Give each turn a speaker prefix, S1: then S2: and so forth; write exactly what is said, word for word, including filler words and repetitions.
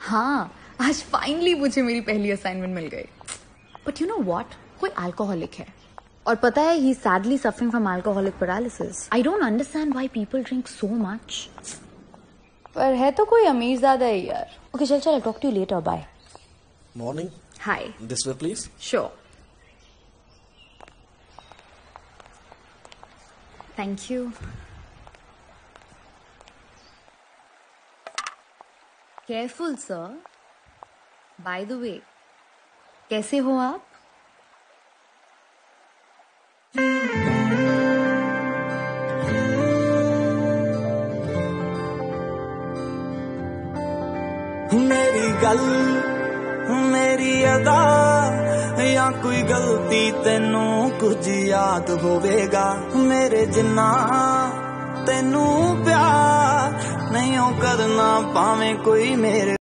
S1: हाँ, आज फाइनली मुझे मेरी पहली असाइनमेंट मिल गई। बट यू नो व्हाट, कोई अल्कोहलिक है और पता है ही sadly suffering from alcoholic paralysis. I don't understand why people drink so much. पर है तो कोई अमीर ज्यादा है यार। ओके चल चल, talk to you later, bye.
S2: Morning.
S1: Hi.
S2: This way please.
S1: Sure. Thank you. Careful sir. By the way, कैसे हो आप?
S3: मेरी गल मेरी अदा या कोई गलती तेनू कुछ याद होवेगा, मेरे जिन्ना तेनू प्यार नहीं करना पावे कोई मेरे